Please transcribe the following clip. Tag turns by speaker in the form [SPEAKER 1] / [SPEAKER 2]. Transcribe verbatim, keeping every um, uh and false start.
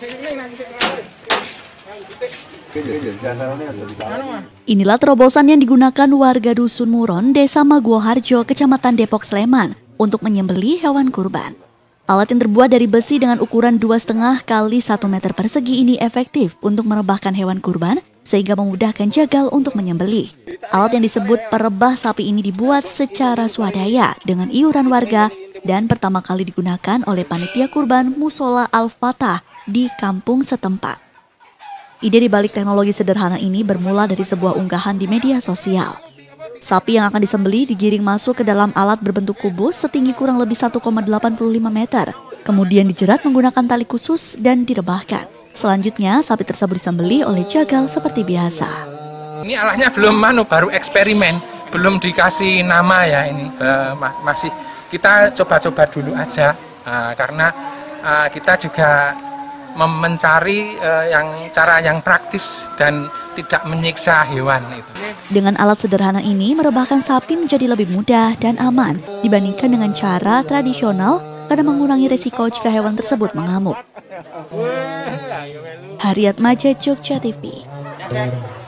[SPEAKER 1] Inilah terobosan yang digunakan warga Dusun Muron, Desa Maguwoharjo, Kecamatan Depok, Sleman, untuk menyembelih hewan kurban. Alat yang terbuat dari besi dengan ukuran dua koma lima kali satu meter persegi ini efektif untuk merebahkan hewan kurban sehingga memudahkan jagal untuk menyembelih. Alat yang disebut perebah sapi ini dibuat secara swadaya dengan iuran warga dan pertama kali digunakan oleh panitia kurban Musola Al-Fatah di kampung setempat. Ide dibalik teknologi sederhana ini bermula dari sebuah unggahan di media sosial. Sapi yang akan disembelih digiring masuk ke dalam alat berbentuk kubus setinggi kurang lebih satu koma delapan lima meter. Kemudian dijerat menggunakan tali khusus dan direbahkan. Selanjutnya, sapi tersebut disembelih oleh jagal seperti biasa.
[SPEAKER 2] Ini alatnya belum manu, baru eksperimen, belum dikasih nama ya ini. Uh, masih kita coba-coba dulu aja, uh, karena uh, kita juga mencari uh, yang cara yang praktis dan tidak menyiksa hewan itu.
[SPEAKER 1] Dengan alat sederhana ini, merebahkan sapi menjadi lebih mudah dan aman dibandingkan dengan cara tradisional karena mengurangi risiko jika hewan tersebut mengamuk. Haryat Maja, Jogja T V.